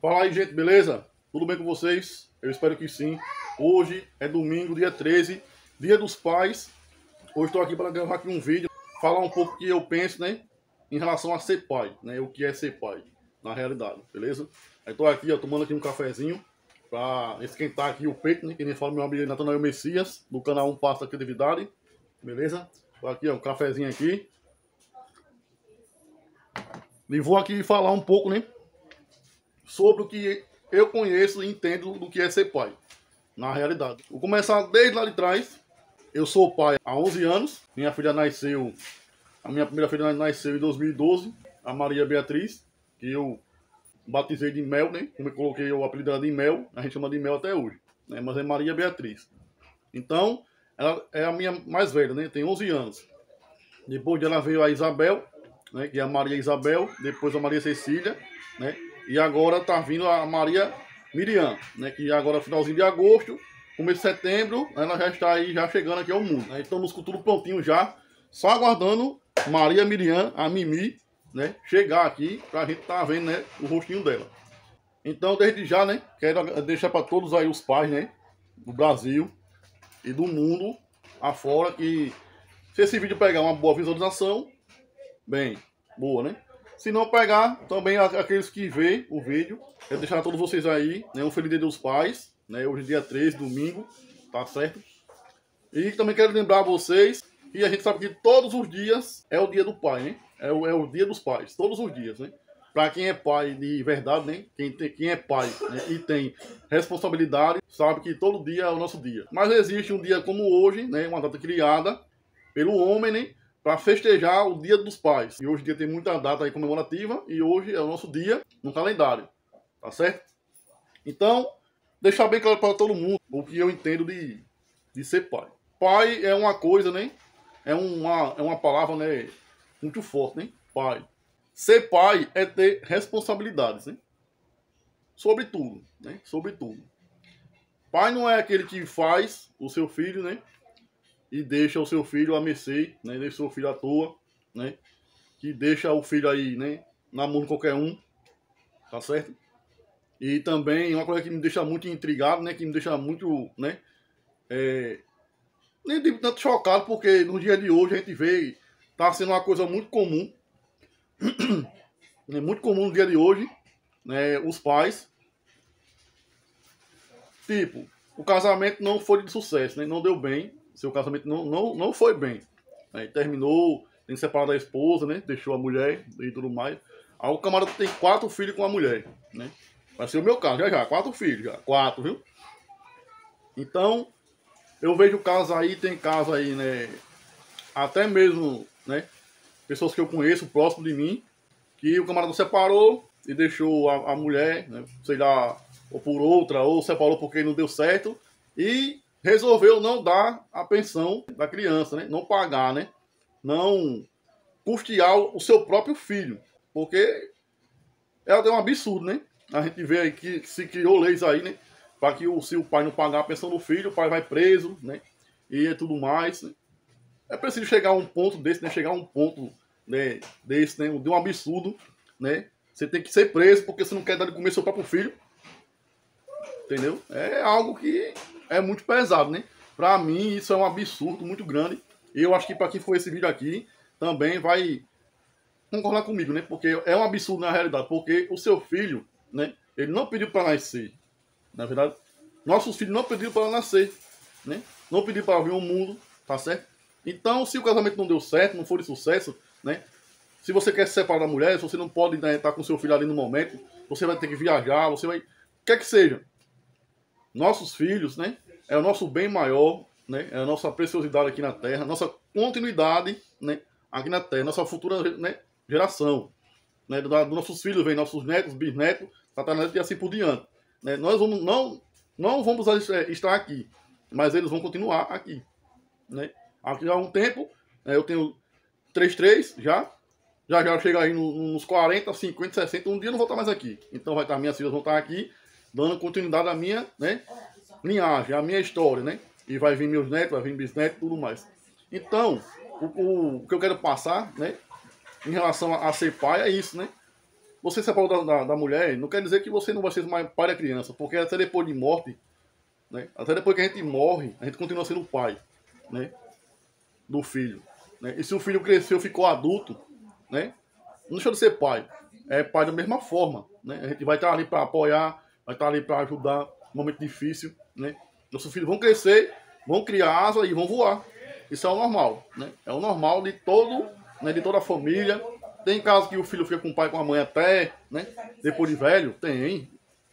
Fala aí, gente, beleza? Tudo bem com vocês? Eu espero que sim. Hoje é domingo, dia 13, dia dos pais. Hoje estou aqui para gravar aqui um vídeo, falar um pouco o que eu penso, né, em relação a ser pai, né, o que é ser pai, na realidade, beleza? Aí estou aqui, ó, tomando aqui um cafezinho para esquentar aqui o peito, né, que nem fala meu amigo Natanael Messias, do canal Um Passo da Criatividade, beleza? Tô aqui, ó, um cafezinho aqui. E vou aqui falar um pouco, né, sobre o que eu conheço e entendo do que é ser pai, na realidade. Vou começar desde lá de trás. Eu sou pai há 11 anos. A minha primeira filha nasceu em 2012, a Maria Beatriz, que eu batizei de Mel, né? Como eu coloquei o apelido dela de Mel, a gente chama de Mel até hoje, né? Mas é Maria Beatriz. Então, ela é a minha mais velha, né? Tem 11 anos. Depois dela veio a Isabel, né? Que é a Maria Isabel, depois a Maria Cecília, né? E agora tá vindo a Maria Miriam, né? Que agora finalzinho de agosto, começo de setembro, ela já está aí, já chegando aqui ao mundo. Né? Estamos com tudo prontinho já, só aguardando Maria Miriam, a Mimi, né? Chegar aqui pra gente tá vendo, né? O rostinho dela. Então, desde já, né? Quero deixar para todos aí os pais, né? Do Brasil e do mundo afora que se esse vídeo pegar uma boa visualização, bem, boa, né? Se não pegar, também aqueles que vê o vídeo, eu deixar a todos vocês aí, né, um feliz dia dos pais, né? Hoje é dia 13, domingo, tá certo? E também quero lembrar a vocês que a gente sabe que todos os dias é o dia do pai, né? É o dia dos pais, todos os dias, né? Para quem é pai de verdade, né? Quem é pai, né, e tem responsabilidade, sabe que todo dia é o nosso dia. Mas existe um dia como hoje, né? Uma data criada pelo homem, né? Para festejar o Dia dos Pais. E hoje em dia tem muita data aí comemorativa e hoje é o nosso dia no calendário, tá certo? Então, deixar bem claro para todo mundo o que eu entendo de ser pai. Pai é uma coisa, né? É uma palavra, né, muito forte, né? Pai. Ser pai é ter responsabilidades, né? Sobre tudo, né? Sobre tudo. Pai não é aquele que faz o seu filho, né? E deixa o seu filho a mercê, né? Deixa o seu filho à toa, né? Que deixa o filho aí, né? Na mão de qualquer um, tá certo? E também uma coisa que me deixa muito intrigado, né? Que me deixa muito, né? Nem digo tanto chocado, porque no dia de hoje a gente vê, tá sendo uma coisa muito comum, né? Muito comum no dia de hoje, né? Os pais, tipo, o casamento não foi de sucesso, né? Não deu bem, seu casamento não foi bem, né? Terminou, tem que separar da esposa, né? Deixou a mulher e tudo mais. Aí o camarada tem 4 filhos com a mulher, né? Vai ser o meu caso, já, 4 filhos, já, 4, viu? Então, eu vejo casos aí, tem casos aí, né? Até mesmo, né? Pessoas que eu conheço, próximo de mim, que o camarada separou e deixou a mulher, né? Sei lá, ou por outra, ou separou porque não deu certo, e resolveu não dar a pensão da criança, né? Não pagar, né? Não custear o seu próprio filho, porque é um absurdo, né? A gente vê aí que se criou leis aí, né? Para que se o pai não pagar a pensão do filho, o pai vai preso, né? E tudo mais, né? É preciso chegar a um ponto desse, né? Chegar a um ponto, né, desse, né? De um absurdo, né? Você tem que ser preso porque você não quer dar de comer seu próprio filho. Entendeu? É algo que é muito pesado, né? Pra mim, isso é um absurdo muito grande. E eu acho que para quem for esse vídeo aqui, também vai concordar comigo, né? Porque é um absurdo na realidade. Porque o seu filho, né? Ele não pediu para nascer. Na verdade, nossos filhos não pediram para nascer, né? Não pediram para vir ao mundo, tá certo? Então, se o casamento não deu certo, não for de sucesso, né? Se você quer se separar da mulher, se você não pode, né, estar com seu filho ali no momento, você vai ter que viajar, você vai... Quer que seja. Nossos filhos, né? É o nosso bem maior, né? É a nossa preciosidade aqui na Terra, nossa continuidade, né? Aqui na Terra, nossa futura, né, geração, né? Dos nossos filhos vem nossos netos, bisnetos, tataranetos e assim por diante, né? Nós vamos, não vamos estar aqui, mas eles vão continuar aqui, né? Aqui há um tempo, né, eu tenho 33 já chega aí nos 40, 50, 60, um dia eu não vou estar mais aqui. Então vai estar, minhas filhas vão estar aqui, dando continuidade à minha, né, linhagem, à minha história, né? E vai vir meus netos, vai vir bisnetos e tudo mais. Então, o que eu quero passar, né, em relação a ser pai é isso, né? você separou da mulher, não quer dizer que você não vai ser mais pai da criança, porque até depois de morte, né? Até depois que a gente morre, a gente continua sendo pai, né? Do filho, né? E se o filho cresceu, ficou adulto, né? Não deixa de ser pai. É pai da mesma forma, né? A gente vai estar ali para apoiar, vai estar ali para ajudar no momento difícil, né? Nossos filhos vão crescer, vão criar asa e vão voar. Isso é o normal, né? É o normal de todo, né, de toda a família. Tem casos que o filho fica com o pai e com a mãe até, né? Depois de velho, tem.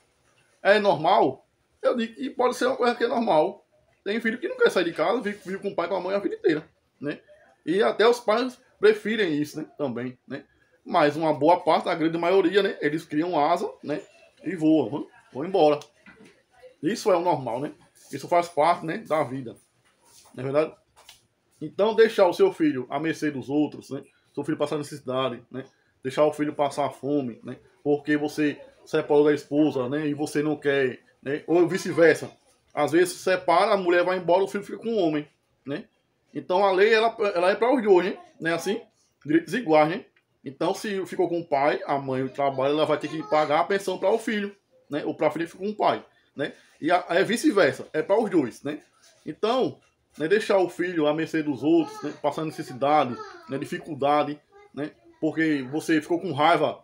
É normal? Eu digo que pode ser uma coisa que é normal. Tem filho que não quer sair de casa, vive com o pai e com a mãe a vida inteira, né? E até os pais preferem isso, né? Também, né? Mas uma boa parte, a grande maioria, né? Eles criam asa, né? E voam, vão embora. Isso é o normal, né? Isso faz parte, né, da vida. Não é verdade? Então, deixar o seu filho à mercê dos outros, né? Seu filho passar necessidade, né? Deixar o filho passar fome, né? Porque você separou da esposa, né? E você não quer, né? Ou vice-versa. Às vezes separa, a mulher vai embora, o filho fica com o homem, né? Então a lei ela é para os dois, né? Assim, direitos iguais, né? Então se ficou com o pai, a mãe trabalha, ela vai ter que pagar a pensão para o filho, né? Ou para a filha que ficou com o pai, né? E é vice-versa, é para os dois, né? Então, né, deixar o filho à mercê dos outros, né, passando necessidade, né, dificuldade, né? Porque você ficou com raiva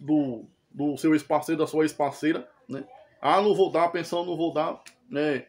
do seu ex-parceiro, da sua ex-parceira, né? Ah, não vou dar a pensão, não vou dar, né?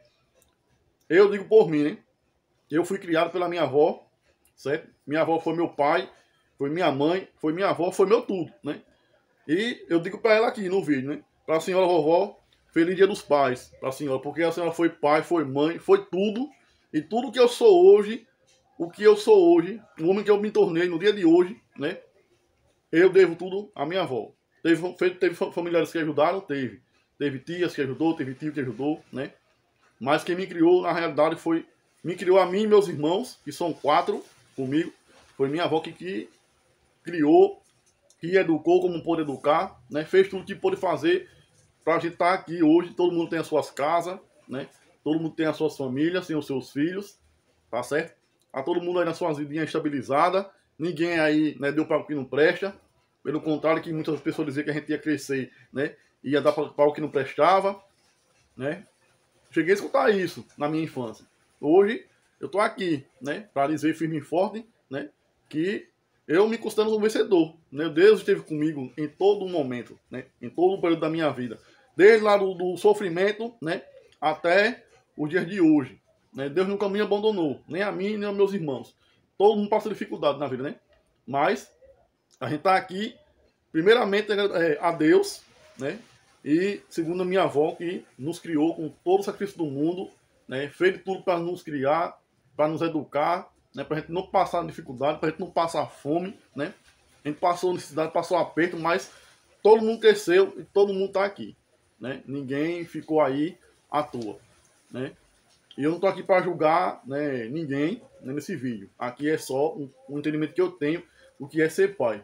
Eu digo por mim, né? Eu fui criado pela minha avó, certo? Minha avó foi meu pai, foi minha mãe, foi minha avó, foi meu tudo, né? E eu digo para ela aqui no vídeo, né? Para a senhora vovó, feliz dia dos pais, para a senhora, porque a senhora foi pai, foi mãe, foi tudo, e tudo que eu sou hoje, o que eu sou hoje, o homem que eu me tornei no dia de hoje, né? Eu devo tudo à minha avó. Teve familiares que ajudaram, teve. Teve tias que ajudou, teve tio que ajudou, né? Mas quem me criou, na realidade, me criou a mim e meus irmãos, que são 4 comigo. Foi minha avó que criou, que educou como pôde educar, né? Fez tudo que pôde fazer para a gente estar aqui hoje. Todo mundo tem as suas casas, né? Todo mundo tem as suas famílias, tem os seus filhos, tá certo? Tá todo mundo aí na sua vidinha estabilizada. Ninguém aí, né, deu para o que não presta. Pelo contrário, que muitas pessoas diziam que a gente ia crescer, né? Ia dar para o que não prestava, né? Cheguei a escutar isso na minha infância. Hoje, eu tô aqui, né, para dizer firme e forte, né, que eu me considero um vencedor, né? Deus esteve comigo em todo momento, né, em todo o período da minha vida, desde lá do sofrimento, né, até os dias de hoje, né? Deus nunca me abandonou, nem a mim, nem aos meus irmãos. Todo mundo passa dificuldade na vida, né? Mas a gente tá aqui, primeiramente, a Deus, né? E segundo a minha avó, que nos criou com todo o sacrifício do mundo, né? Fez de tudo para nos criar, para nos educar, né? Para a gente não passar dificuldade, para a gente não passar fome, né? A gente passou necessidade, passou aperto, mas todo mundo cresceu e todo mundo está aqui, né? Ninguém ficou aí à toa, né? E eu não estou aqui para julgar, né, ninguém, né, nesse vídeo. Aqui é só um entendimento que eu tenho do que é ser pai.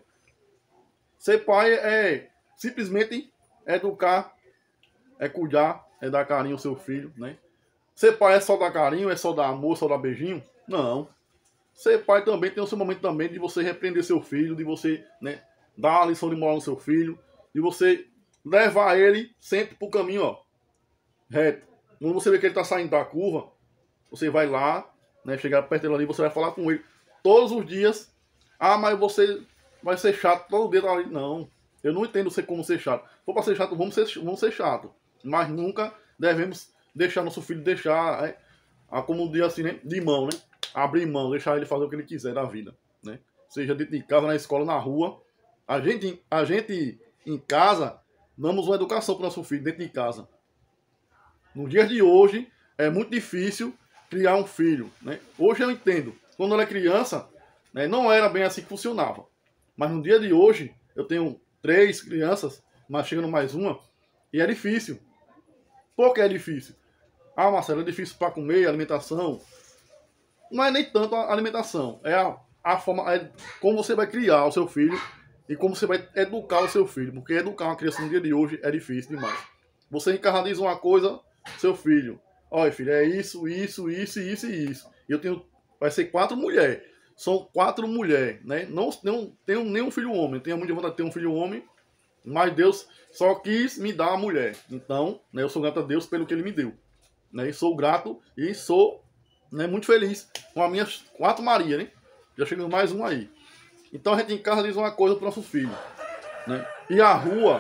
Ser pai é simplesmente educar, é cuidar, é dar carinho ao seu filho, né? Ser pai é só dar carinho, é só dar amor, só dar beijinho? Não. Ser pai também tem o seu momento também de você repreender seu filho, de você, né, dar uma lição de moral no seu filho, de você levar ele sempre pro caminho, ó, reto. Quando você vê que ele tá saindo da curva, você vai lá, né, chegar perto dele ali, você vai falar com ele todos os dias. Ah, mas você vai ser chato todo dia ali. Não, eu não entendo você como ser chato. Se for para ser chato, vamos ser chato. Mas nunca devemos deixar nosso filho deixar, como diz assim, né, de mão, né? Abrir mão, deixar ele fazer o que ele quiser da vida, né? Seja dentro de casa, na escola, na rua. A gente em casa damos uma educação para o nosso filho dentro de casa. No dia de hoje é muito difícil criar um filho, né? Hoje eu entendo. Quando eu era criança, né, não era bem assim que funcionava. Mas no dia de hoje, eu tenho 3 crianças, mas chegando mais uma, e é difícil. Por que é difícil? Ah, Marcelo, é difícil para comer, alimentação. Não é nem tanto a alimentação, é a forma, é como você vai criar o seu filho e como você vai educar o seu filho. Porque educar uma criança no dia de hoje é difícil demais. Você encarnaliza uma coisa, seu filho, olha filho, é isso, isso, isso, isso e isso. E eu tenho, vai ser 4 mulheres. São 4 mulheres, né? Não tenho nenhum filho homem. Tenho muita vontade de ter um filho homem, Mas Deus só quis me dar a mulher. Então, né, eu sou grato a Deus pelo que Ele me deu. Né, e sou grato e sou, né, muito feliz com as minhas 4 Maria, né? Já chegou mais um aí. Então a gente em casa diz uma coisa para o nosso filho. Né? E a rua,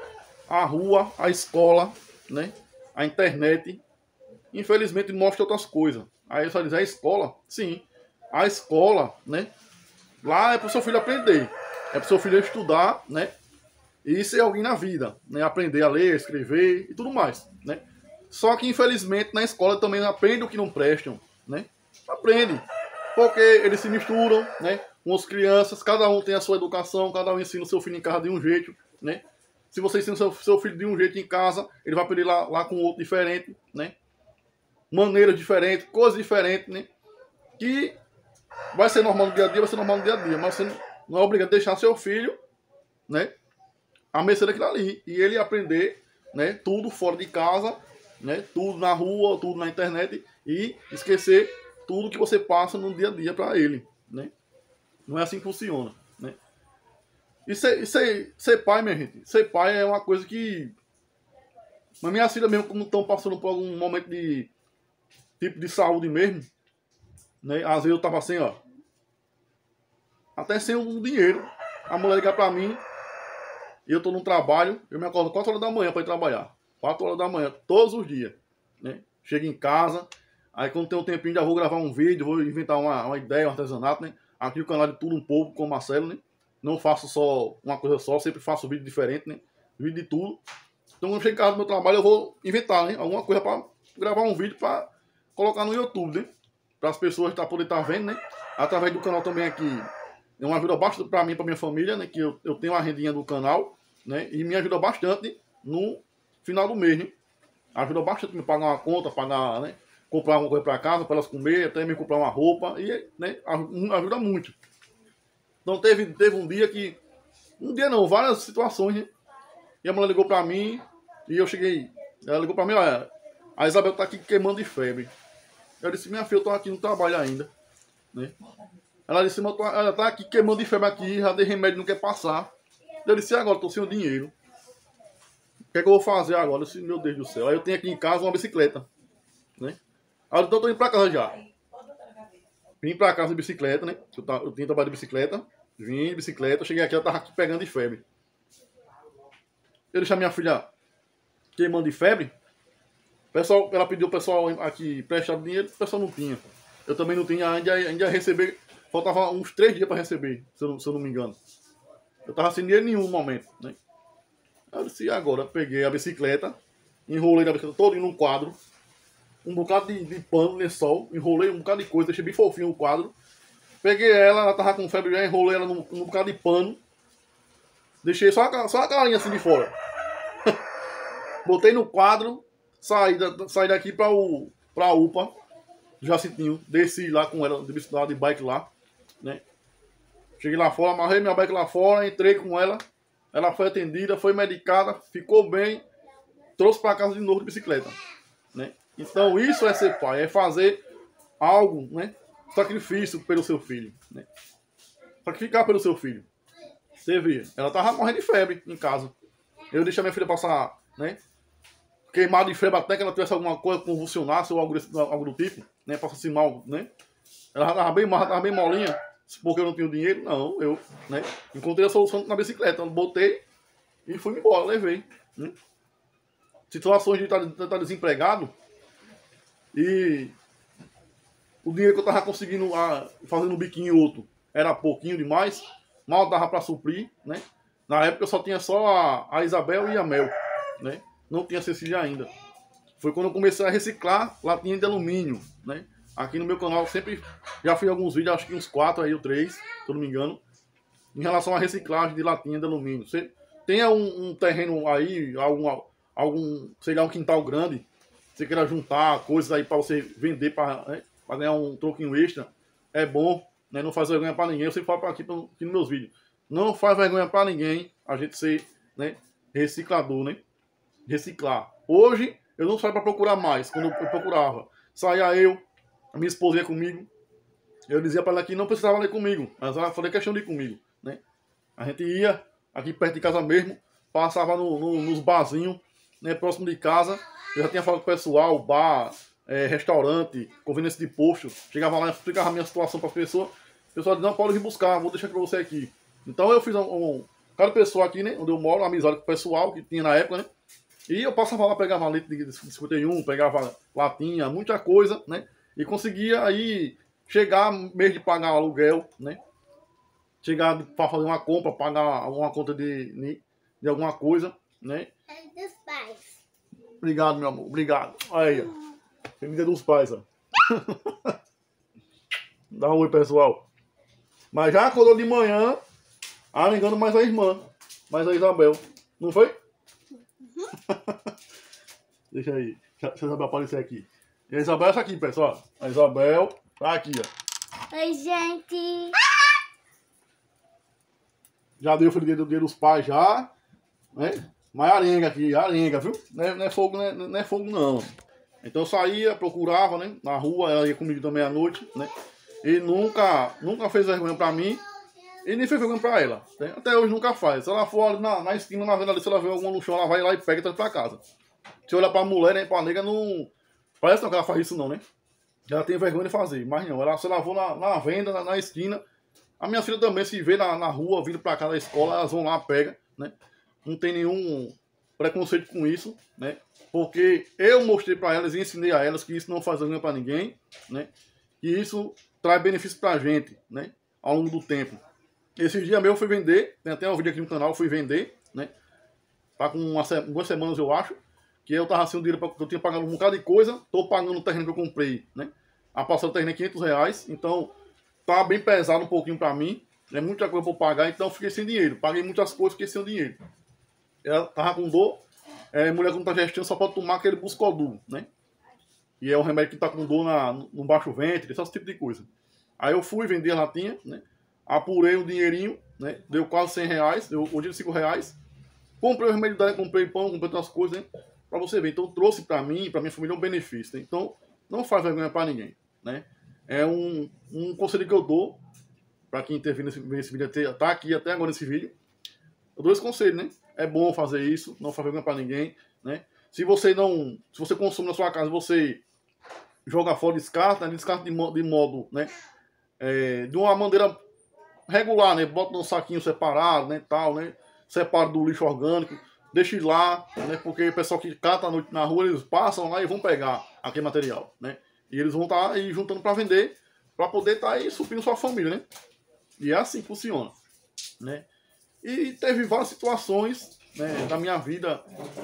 a escola, né? A internet, infelizmente mostra outras coisas. Aí você vai dizer, a escola? Sim. A escola, né? Lá é para o seu filho aprender. É para o seu filho estudar, né? E ser alguém na vida, né? Aprender a ler, escrever e tudo mais, né? Só que, infelizmente, na escola também aprende o que não prestam, né? Aprende. Porque eles se misturam, né? Com as crianças, cada um tem a sua educação, cada um ensina o seu filho em casa de um jeito, né? Se você ensina o seu filho de um jeito em casa, ele vai aprender lá com outro diferente, né? Maneiras diferentes, coisas diferentes, né? Que vai ser normal no dia a dia, vai ser normal no dia a dia, mas você não é obrigado a deixar seu filho, né? A mercê daquilo ali. E ele aprender, né? Tudo fora de casa, né? Tudo na rua, tudo na internet e esquecer tudo que você passa no dia a dia para ele, né? Não é assim que funciona, né? E ser pai, minha gente, ser pai é uma coisa que... Mas minhas filhas mesmo, como estão passando por algum momento de tipo de saúde mesmo, né? Às vezes eu tava assim, ó, até sem o dinheiro, a mulher ligar pra mim, e eu tô no trabalho, eu me acordo 4 horas da manhã para ir trabalhar. 4 horas da manhã, todos os dias, né? Chego em casa, aí quando tem um tempinho já vou gravar um vídeo, vou inventar uma ideia, um artesanato, né? Aqui o canal de Tudo Um Pouco com o Marcelo, né? Não faço só uma coisa só, sempre faço vídeo diferente, né? Vídeo de tudo. Então quando eu chego em casa do meu trabalho eu vou inventar, né? Alguma coisa para gravar um vídeo para colocar no YouTube, né? Para as pessoas poderem estar vendo, né? Através do canal também aqui. É uma ajuda bastante para mim, para minha família, né? Que eu tenho uma rendinha do canal, né? E me ajuda bastante no final do mês, né? Ajuda bastante me pagar uma conta, pagar, né? Comprar alguma coisa para casa, para elas comer, até me comprar uma roupa, e, né? Ajuda muito. Então teve um dia que... Um dia não, várias situações, né? E a mulher ligou para mim, e eu cheguei... Ela ligou para mim, olha, a Isabel tá aqui queimando de febre. Eu disse, minha filha, eu tô aqui no trabalho ainda, né? Ela disse, ela tá aqui queimando de febre aqui, já dei remédio, não quer passar. Eu disse, e agora? Tô sem o dinheiro. O que é que eu vou fazer agora? Eu disse, meu Deus do céu. Aí eu tenho aqui em casa uma bicicleta, né? Aí eu tô indo pra casa já. Vim pra casa de bicicleta, né? Eu tinha trabalho de bicicleta. Vim de bicicleta, cheguei aqui, ela tava aqui pegando de febre. Eu deixei a minha filha queimando de febre. Pessoal, ela pediu o pessoal aqui prestar dinheiro, o pessoal não tinha. Eu também não tinha, ainda ia receber. Faltava uns 3 dias para receber, se eu não me engano. Eu tava sem dinheiro nenhum no momento, né? Eu disse, e agora? Peguei a bicicleta, enrolei a bicicleta toda num quadro, um bocado de pano, lençol, enrolei um bocado de coisa, deixei bem fofinho o quadro. Peguei ela tava com febre, já enrolei ela num bocado de pano, deixei só a carinha assim de fora. Botei no quadro, saí daqui pra UPA, Jacintinho, desci lá com ela, de bike lá, né? Cheguei lá fora, amarrei minha bike lá fora, entrei com ela, ela foi atendida, foi medicada, ficou bem, trouxe para casa de novo de bicicleta, né? Então isso é ser pai, é fazer algo, né? Sacrifício pelo seu filho, né? Sacrificar pelo seu filho. Você vê, ela tava morrendo de febre em casa. Eu deixei a minha filha passar, né? Queimado de febre até que ela tivesse alguma coisa, convulsionasse ou algo do tipo, né? Passasse mal, né? Ela já tava bem molinha, porque eu não tinha dinheiro. Não, eu, né? Encontrei a solução na bicicleta, botei e fui embora, levei. Né? Situações de estar desempregado e o dinheiro que eu tava conseguindo fazendo um biquinho e outro era pouquinho demais, mal dava para suprir, né? Na época eu só tinha só a Isabel e a Mel, né? Não tinha Cecília ainda. Foi quando eu comecei a reciclar latinha de alumínio, né? Aqui no meu canal sempre já fiz alguns vídeos, acho que uns 4 aí ou 3, se eu não me engano, em relação à reciclagem de latinha de alumínio. Você tenha um terreno aí, sei lá, um quintal grande, você queira juntar coisas aí para você vender, para ganhar um troquinho extra, é bom, né? Não faz vergonha para ninguém. Eu sempre falo aqui nos meus vídeos, não faz vergonha para ninguém a gente ser, né, reciclador, né? Reciclar. Hoje eu não saio para procurar mais. Quando eu procurava, saía eu, a minha esposa ia comigo, eu dizia para ela que não precisava ir comigo, mas ela fazia questão de ir comigo, né? A gente ia aqui perto de casa mesmo, passava nos barzinhos, né, próximo de casa. Eu já tinha falado com o pessoal, bar, restaurante, conveniência de posto. Chegava lá e explicava a minha situação para as pessoas. O pessoal dizia, não, pode vir buscar, vou deixar aqui para você aqui. Então eu fiz cada pessoa aqui, né, onde eu moro, uma amizade com o pessoal que tinha na época, né. E eu passava lá, pegava leite de 51, pegava latinha, muita coisa, né. E conseguia aí chegar, mês de pagar o aluguel, né. Chegar para fazer uma compra, pagar alguma conta de alguma coisa, né. Dos pais. Obrigado, meu amor, obrigado. Aí, ó. Família dos pais, ó. Dá um oi, pessoal. Mas já acordou de manhã, arengando mais a irmã, mais a Isabel. Não foi? Uhum. Deixa aí. Deixa a Isabel aparecer aqui. E a Isabel é essa aqui, pessoal. A Isabel tá aqui, ó. Oi, gente. Já deu o feliz dia dos pais, já. Né? Mas arenga aqui, arenga, viu? Não é fogo, não é fogo, não. Então eu saía, procurava, né? Na rua, ela ia comigo também à noite, né? E nunca fez vergonha pra mim. E nem fez vergonha pra ela. Né? Até hoje nunca faz. Se ela for ali na esquina, na venda ali, se ela vê alguma no chão, ela vai lá e pega e traz pra casa. Se olhar pra mulher, né? Pra nega, não... Parece não que ela faz isso não, né? Ela tem vergonha de fazer. Mas não, se ela for na venda, na esquina... A minha filha também, se vê na rua, vindo pra cá da escola, elas vão lá, pega, né? Não tem nenhum preconceito com isso, né? Porque eu mostrei pra elas e ensinei a elas que isso não faz vergonha pra ninguém, né? E isso traz benefício pra gente, né? Ao longo do tempo. Esses dias mesmo eu fui vender, tem até um vídeo aqui no canal, eu fui vender, né? Tá com 2 semanas, eu acho, que eu tava sem o dinheiro, eu tinha pagado um bocado de coisa, tô pagando o terreno que eu comprei, né? A parcela do terreno é R$500, então tá bem pesado um pouquinho pra mim, é muita coisa pra eu pagar, então eu fiquei sem dinheiro. Paguei muitas coisas, fiquei sem dinheiro. Ela tava com dor, mulher que não tá gestando só pode tomar aquele Buscodu, né? E é um remédio que tá com dor no baixo ventre, esse tipo de coisa. Aí eu fui vender a latinha, né? Apurei um dinheirinho, né? Deu quase R$100, deu hoje R$5. Comprei o remédio dela, comprei pão, comprei outras coisas, né? Pra você ver. Então trouxe pra mim, pra minha família, um benefício, né? Então não faz vergonha pra ninguém, né? É um conselho que eu dou pra quem teve nesse vídeo, tá aqui até agora nesse vídeo. Eu dou esse conselho, né? É bom fazer isso, não faz vergonha pra ninguém, né? Se você consome na sua casa, você joga fora, descarta, né? Descarta de modo, né? De uma maneira regular, né? Bota num saquinho separado, né? Tal, né? Separa do lixo orgânico, deixa lá, né? Porque o pessoal que cata à noite na rua, eles passam lá e vão pegar aquele material, né? E eles vão estar aí juntando para vender, para poder estar aí suprindo sua família, né? E é assim que funciona, né? E teve várias situações, né, da minha vida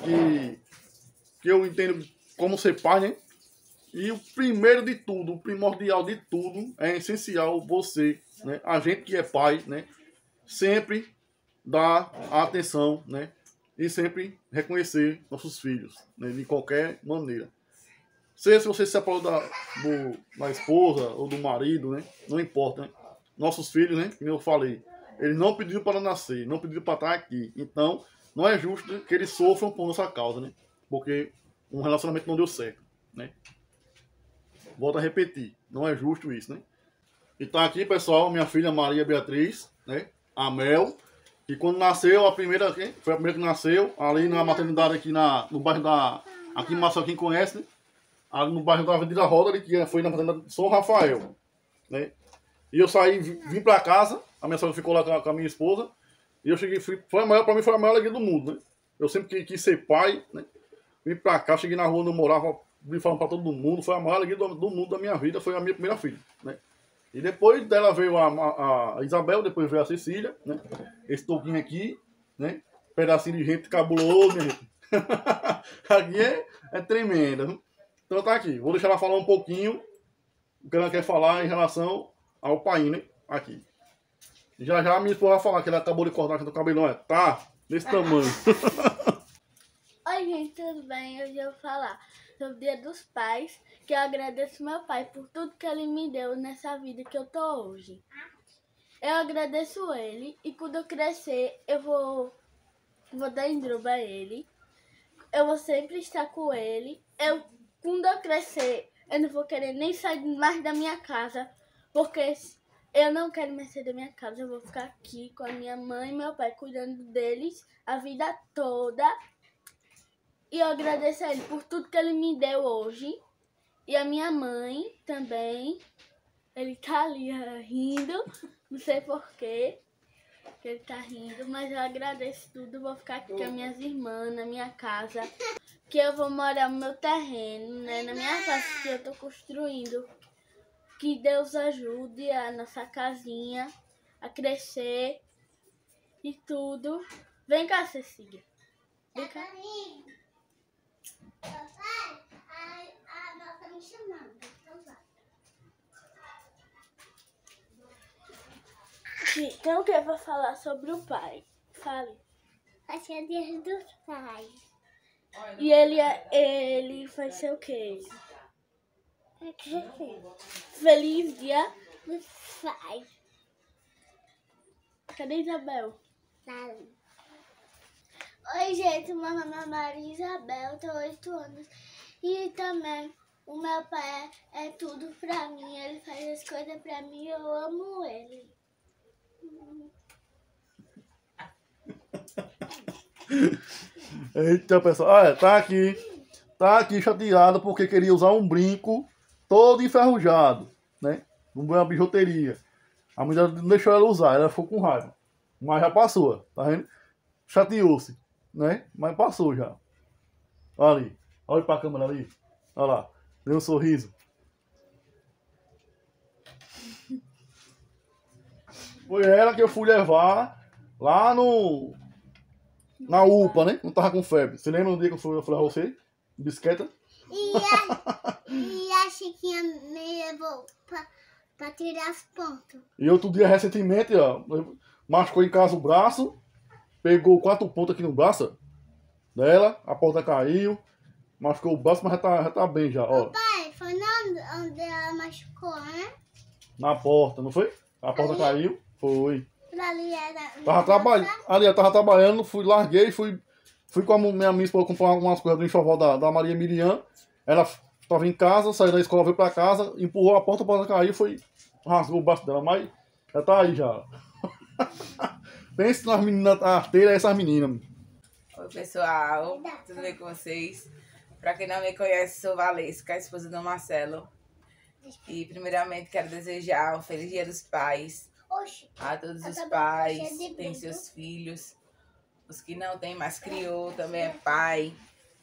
que eu entendo como ser pai, né? E o primeiro de tudo, o primordial de tudo, é essencial você, né? A gente que é pai, né? Sempre dar atenção, né? E sempre reconhecer nossos filhos, né? De qualquer maneira. Se você se separou da esposa ou do marido, né? Não importa, né? Nossos filhos, né? Como eu falei, eles não pediram para nascer, não pediram para estar aqui. Então, não é justo que eles sofram por nossa causa, né? Porque um relacionamento não deu certo, né? Volto a repetir, não é justo isso, né? E tá aqui, pessoal, minha filha Maria Beatriz, né? A Mel, que quando nasceu, foi a primeira que nasceu, ali na maternidade aqui no bairro aqui em Maceió, quem conhece, né? Ali no bairro da Avenida Roda, ali, que foi na maternidade de São Rafael, né? E eu saí, vim pra casa, a minha sogra ficou lá com a minha esposa, e eu cheguei, pra mim foi a maior alegria do mundo, né? Eu sempre quis ser pai, né? Vim pra cá, cheguei na rua onde eu morava, vim falando pra todo mundo, foi a maior alegria do mundo da minha vida, foi a minha primeira filha, né? E depois dela veio a Isabel, depois veio a Cecília, né? Esse toquinho aqui, né? Pedacinho de gente cabuloso, minha gente. Aqui é tremenda, viu? Então tá aqui, vou deixar ela falar um pouquinho o que ela quer falar em relação ao pai, né? Aqui. Já a minha esposa vai falar que ela acabou de cortar, que o cabelão tá desse tamanho. Oi, gente, tudo bem? Hoje eu vou falar sobre o Dia dos Pais, que eu agradeço meu pai por tudo que ele me deu nessa vida que eu tô hoje. Eu agradeço ele e quando eu crescer, eu vou dar endruba a ele. Eu vou sempre estar com ele. Quando eu crescer, eu não vou querer nem sair mais da minha casa, porque Eu não quero mais sair da minha casa, eu vou ficar aqui com a minha mãe e meu pai cuidando deles a vida toda. E eu agradeço a ele por tudo que ele me deu hoje. E a minha mãe também. Ele tá ali rindo, não sei porquê que ele tá rindo, mas eu agradeço tudo. Vou ficar aqui com as minhas irmãs na minha casa, que eu vou morar no meu terreno, né? Na minha casa que eu tô construindo. Que Deus ajude a nossa casinha a crescer e tudo. Vem cá, Cecília. Vem cá. Papai, a Bel tá me chamando. Então vai. Então o que eu vou falar sobre o pai? Fale. Vai ser dia dos pais. E ele vai ser o quê? Feliz dia. Dos pais. Cadê Isabel? Tá. Oi, gente, meu nome é Maria Isabel, tenho 8 anos. E também o meu pai é tudo pra mim, ele faz as coisas pra mim, eu amo ele. Eita, pessoal, tá aqui chateado porque queria usar um brinco todo enferrujado, né? Uma bijuteria. A mulher não deixou ela usar, ela ficou com raiva. Mas já passou, tá vendo? Chateou-se, né? Mas passou já. Olha ali, olha pra câmera ali. Olha lá, deu um sorriso. Foi ela que eu fui levar lá na UPA, né? Não tava com febre. Você lembra no dia que eu fui levar você? Bicicleta? E a Chiquinha me levou pra tirar as pontas. E outro dia, recentemente, ó, machucou em casa o braço, pegou 4 pontos aqui no braço dela, a ponta caiu, machucou o braço, mas já tá bem já, ó. Pai, foi onde ela machucou, né? Na porta, não foi? A porta caiu, foi. Ali era... Tava trabalhando, ali, eu tava trabalhando, larguei, fui com a minha esposa comprar algumas coisas do enxoval da Maria Miriam. Ela tava em casa, saiu da escola, veio pra casa, empurrou a porta caiu, rasgou o braço dela, mas já tá aí já. Pense nas meninas arteiras, essas meninas. Oi, pessoal, tudo bem com vocês? Pra quem não me conhece, sou Valesca, a esposa do Marcelo. E primeiramente quero desejar um feliz Dia dos Pais a todos os pais, têm seus filhos. Os que não têm, mas criou, também é pai.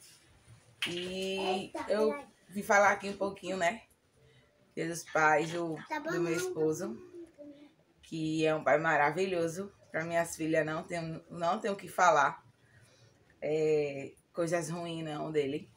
E eu vim falar aqui um pouquinho, né? Dia dos pais do meu esposo, que é um pai maravilhoso. Para minhas filhas não tenho o que falar. Coisas ruins não dele.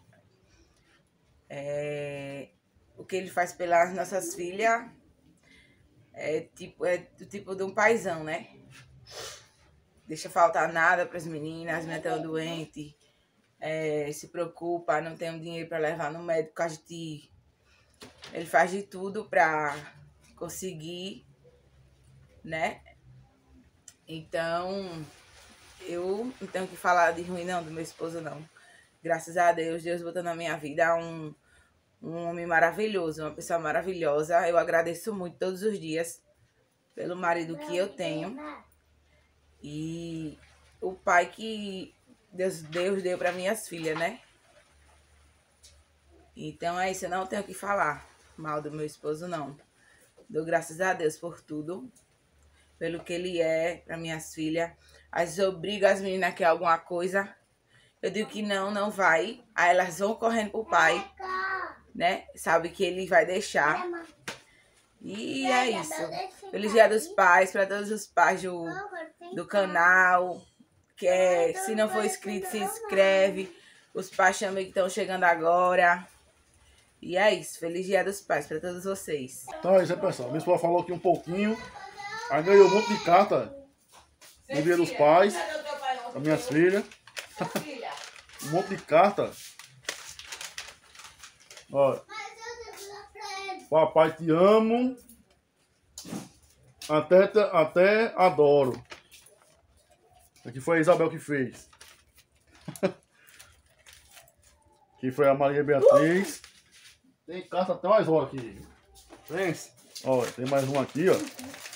O que ele faz pelas nossas filhas é do tipo de um paizão, né? Deixa faltar nada para as meninas estão doentes, se preocupa, não tem dinheiro para levar no médico, ele faz de tudo para conseguir, né? Então, eu não tenho que falar de ruim não, do meu esposo não. Graças a Deus, Deus botou na minha vida um homem maravilhoso, uma pessoa maravilhosa. Eu agradeço muito todos os dias pelo marido que eu tenho. E o pai que Deus deu para minhas filhas, né? Então é isso, eu não tenho que falar mal do meu esposo, não. Dou graças a Deus por tudo, pelo que ele é para minhas filhas. Às vezes eu obrigo as meninas a querer alguma coisa, eu digo que não vai. Aí elas vão correndo pro pai, né? Sabe que ele vai deixar. E é isso. Feliz Dia dos Pais para todos os pais do canal. Se não for inscrito, se inscreve. Os pais também que estão chegando agora. E é isso. Feliz Dia dos Pais para todos vocês. Então é isso aí, pessoal. Minha esposa falou aqui um pouquinho. Aí ganhou um monte de carta no Dia dos Pais. Das minhas filhas. Um monte de carta. Olha. Papai, te amo. Até adoro. Aqui foi a Isabel que fez. Aqui foi a Maria Beatriz. Tem carta até mais hora aqui. Pense. Olha, tem mais uma aqui, ó.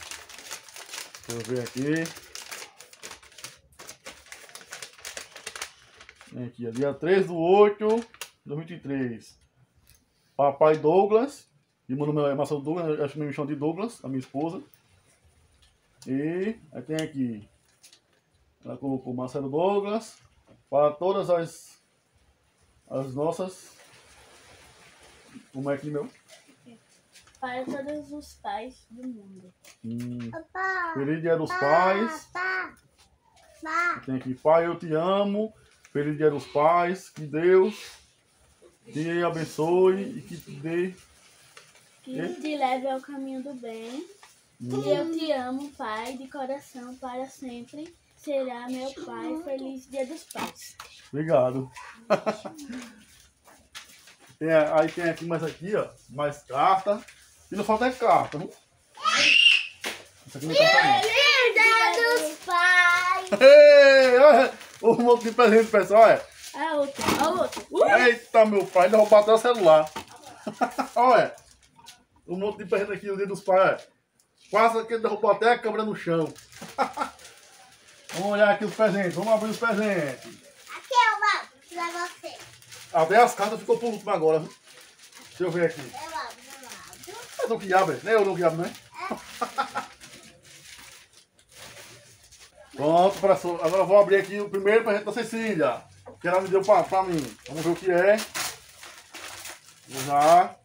Deixa eu ver aqui. Tem aqui, ó, dia 3/8/2023. Papai Douglas. E meu nome é Marcelo Douglas, acho que me chamam de Douglas, a minha esposa. E aí tem aqui. Ela colocou Marcelo Douglas. Para todas as nossas. Como é que meu? Para todos os pais do mundo. Feliz Dia dos Pais. Tem aqui, Pai, eu te amo. Feliz Dia dos Pais. Que Deus te abençoe e que te dê. Que te leve ao caminho do bem. E eu te amo, Pai, de coração, para sempre. Será meu Pai. Feliz Dia dos Pais. Obrigado. Aí tem aqui mais aqui, ó. Mais carta. E não falta carta, viu? Isso aqui não é carta não. Feliz Dia dos Pais! Ei, olha, o monte de presente, pessoal, é. A outra. Eita, meu pai, ainda roubou até o celular. Olha, o monte de presente aqui no Dia dos Pais, é. Quase que ele derrubou até a câmera no chão. Vamos olhar aqui os presentes, vamos abrir os presentes. Aqui eu abro pra você. Até as cartas ficou por último agora, viu? Deixa eu ver aqui. Eu abro. É do que abre, né? Eu não que abre, né? Pronto, professor. Agora eu vou abrir aqui o primeiro presente da Cecília. Que ela me deu pra mim. Vamos ver o que é. Vamos lá.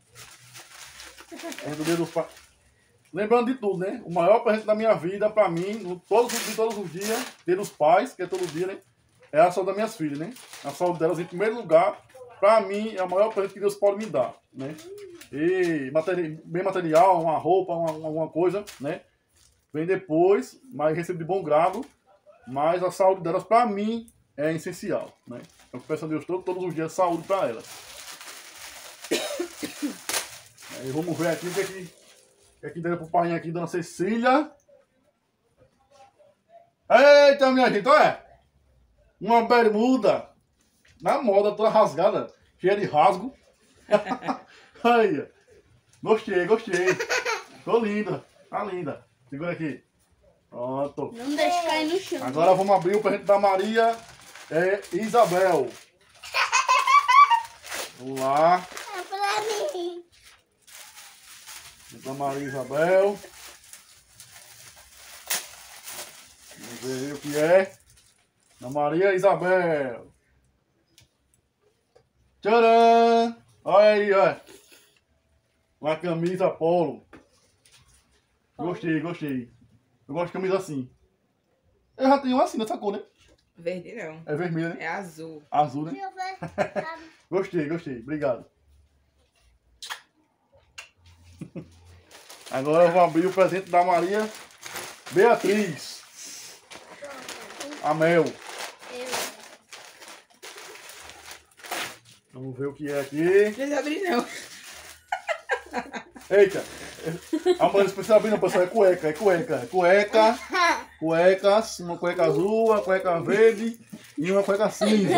Lembrando de tudo, né? O maior presente da minha vida, pra mim, todos os dias, Dia dos Pais, que é todo dia, né? É a saúde das minhas filhas, né? A saúde delas em primeiro lugar, pra mim, é o maior presente que Deus pode me dar, né? E bem material, uma roupa, alguma coisa, né? Vem depois, mas recebo de bom grado. Mas a saúde delas, pra mim, é essencial, né? Eu peço a Deus todos os dias saúde pra elas. Aí vamos ver aqui o que é que deram pro pai aqui, dona Cecília. Eita, minha gente, olha! Uma bermuda na moda, toda rasgada, cheia de rasgo. Aí, gostei. Ficou linda, tá linda. Segura aqui. Pronto. Não deixe cair no chão. Agora vamos abrir o presente da Maria Isabel. Vamos lá. É pra mim. Da Maria Isabel. Vamos ver o que é. Da Maria Isabel. Tcharam! Olha aí, olha. Uma camisa polo. Gostei. Eu gosto de camisa assim. Eu já tenho assim nessa cor, né? Verde não. É vermelha, né? É azul. Azul, né? Deixa eu ver. Gostei. Obrigado. Agora eu vou abrir o presente da Maria Beatriz. A Mel. Vamos ver o que é aqui. Não precisa abrir não. Eita. A mãe não precisa abrir não, pessoal. É cueca. Cuecas. Uma cueca azul, uma cueca verde e uma cueca cinza.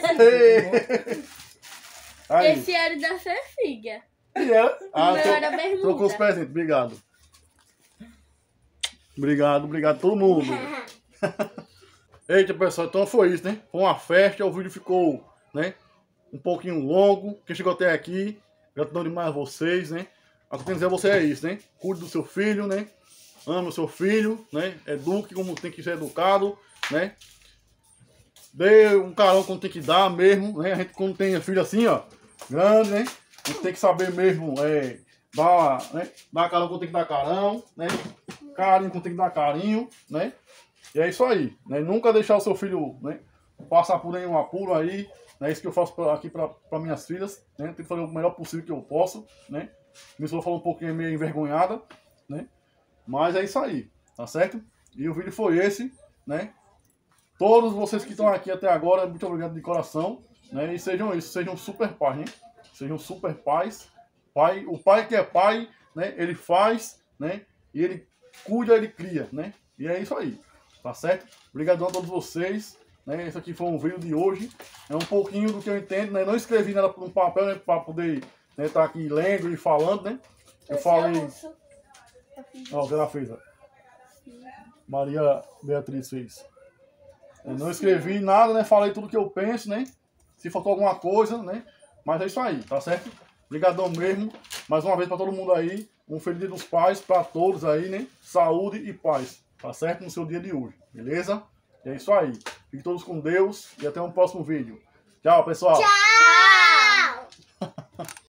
Aí. Esse era da Cecília. E ela? O meu era bermuda. Trocou os presentes. Obrigado. Obrigado todo mundo. Eita, pessoal, então foi isso, né? Foi uma festa, o vídeo ficou, né, um pouquinho longo. Quem chegou até aqui, gratidão demais a vocês, né? O que eu tenho que dizer a você é isso, né? Cuide do seu filho, né? Ame o seu filho, né? Eduque como tem que ser educado, né? Dê um carão quando tem que dar mesmo, né? A gente quando tem filho assim, ó, grande, né? A gente tem que saber mesmo, dar carão quando tem que dar carão, né? Carinho quando tem que dar carinho, né? E é isso aí, né? Nunca deixar o seu filho, né, passar por nenhum apuro aí, né? Isso que eu faço aqui para minhas filhas, né? Tento fazer o melhor possível que eu posso, né? Minha esposa falou um pouquinho meio envergonhada, né? Mas é isso aí, tá certo? E o vídeo foi esse, né? Todos vocês que estão aqui até agora, muito obrigado de coração, né? E sejam isso, sejam super pais, né? Sejam super pais. O pai que é pai, né? Ele faz, né? E ele cuida, ele cria, né? E é isso aí, tá certo? Obrigadão a todos vocês, né? Esse aqui foi um vídeo de hoje. É um pouquinho do que eu entendo, né? Não escrevi nada no papel, né? Para poder estar aqui lendo e falando, né? Eu falei... Ó, o que ela fez, ó. Maria Beatriz fez. Eu não escrevi nada, né? Falei tudo que eu penso, né? Se faltou alguma coisa, né? Mas é isso aí, tá certo? Obrigadão mesmo. Mais uma vez para todo mundo aí. Um feliz Dia dos Pais para todos aí, né? Saúde e paz, tá certo? No seu dia de hoje, beleza? E é isso aí. Fiquem todos com Deus e até um próximo vídeo. Tchau, pessoal. Tchau!